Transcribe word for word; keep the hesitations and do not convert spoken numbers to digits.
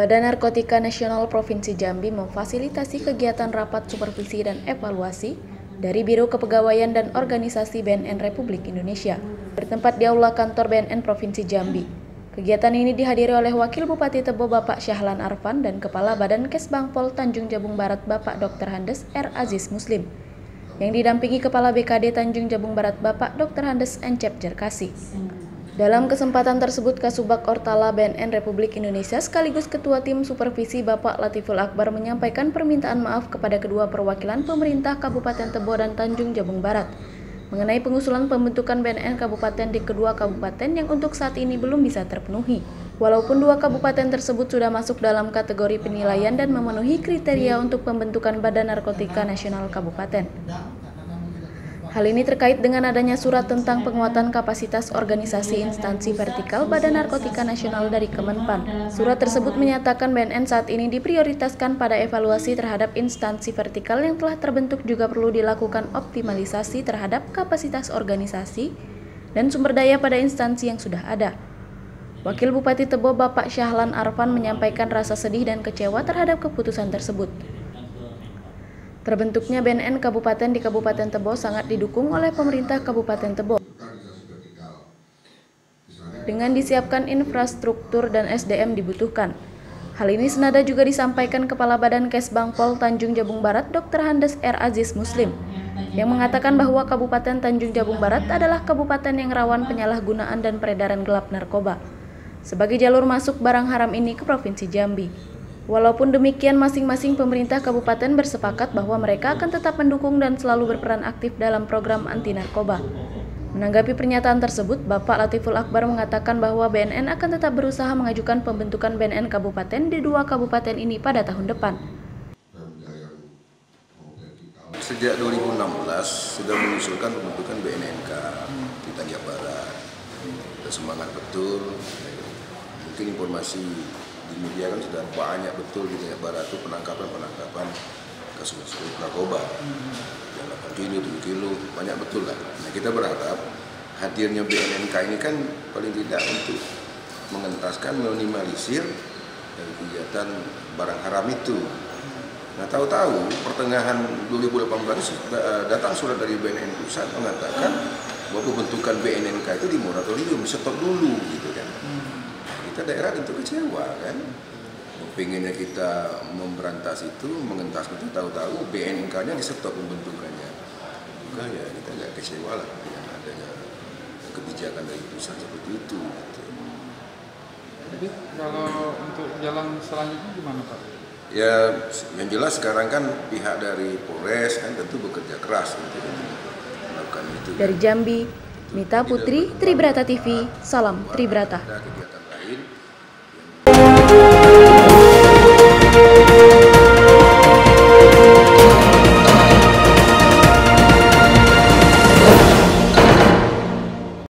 Badan Narkotika Nasional Provinsi Jambi memfasilitasi kegiatan rapat supervisi dan evaluasi dari Biro Kepegawaian dan Organisasi B N N Republik Indonesia bertempat di Aula Kantor B N N Provinsi Jambi. Kegiatan ini dihadiri oleh Wakil Bupati Tebo Bapak Syahlan Arfan dan Kepala Badan Kesbangpol Tanjung Jabung Barat Bapak Dokter Handes R. Aziz Muslim, yang didampingi Kepala B K D Tanjung Jabung Barat Bapak Dokter Handes Encep Jerkasi. Dalam kesempatan tersebut, Kasubag Ortala B N N Republik Indonesia sekaligus Ketua Tim Supervisi Bapak Latiful Akbar menyampaikan permintaan maaf kepada kedua perwakilan pemerintah Kabupaten Tebo dan Tanjung Jabung Barat mengenai pengusulan pembentukan B N N kabupaten di kedua kabupaten yang untuk saat ini belum bisa terpenuhi. Walaupun dua kabupaten tersebut sudah masuk dalam kategori penilaian dan memenuhi kriteria untuk pembentukan Badan Narkotika Nasional Kabupaten. Hal ini terkait dengan adanya surat tentang penguatan kapasitas organisasi instansi vertikal Badan Narkotika Nasional dari Kemenpan. Surat tersebut menyatakan B N N saat ini diprioritaskan pada evaluasi terhadap instansi vertikal yang telah terbentuk, juga perlu dilakukan optimalisasi terhadap kapasitas organisasi dan sumber daya pada instansi yang sudah ada. Wakil Bupati Tebo Bapak Syahlan Arfan menyampaikan rasa sedih dan kecewa terhadap keputusan tersebut. Terbentuknya B N N Kabupaten di Kabupaten Tebo sangat didukung oleh pemerintah Kabupaten Tebo. Dengan disiapkan infrastruktur dan S D M dibutuhkan. Hal ini senada juga disampaikan Kepala Badan Kesbangpol Tanjung Jabung Barat Dokter Handes R. Aziz Muslim, yang mengatakan bahwa Kabupaten Tanjung Jabung Barat adalah kabupaten yang rawan penyalahgunaan dan peredaran gelap narkoba sebagai jalur masuk barang haram ini ke Provinsi Jambi. Walaupun demikian, masing-masing pemerintah kabupaten bersepakat bahwa mereka akan tetap mendukung dan selalu berperan aktif dalam program anti narkoba. Menanggapi pernyataan tersebut, Bapak Latiful Akbar mengatakan bahwa B N N akan tetap berusaha mengajukan pembentukan B N N kabupaten di dua kabupaten ini pada tahun depan. Sejak dua ribu enam belas sudah mengusulkan pembentukan B N N K di Tanjung Barat. Kita semangat betul. Mungkin informasi di media kan sudah banyak betul di Tanjung Barat itu penangkapan-penangkapan kasus narkoba yang delapan kilo, tujuh kilo, banyak betul lah. Nah, kita berharap hadirnya B N N K ini kan paling tidak untuk mengentaskan, meminimalisir dari kegiatan barang haram itu. Nah, tahu-tahu pertengahan dua ribu delapan belas datang surat dari B N N pusat mengatakan bahwa pembentukan B N N K itu di moratorium, stop dulu gitu kan. Kita daerah tentu kecewa kan, pengennya kita memberantas itu, mengentas itu, tahu-tahu B N N K-nya di stop pembentukannya. Juga ya kita agak kecewa lah dengan adanya kebijakan dari pusat seperti itu. Gitu. Jadi kalau untuk jalan selanjutnya gimana Pak? Ya yang jelas sekarang kan pihak dari Polres kan tentu bekerja keras untuk melakukan itu. Dari Jambi, Mita Putri, Tribrata T V, salam Tribrata.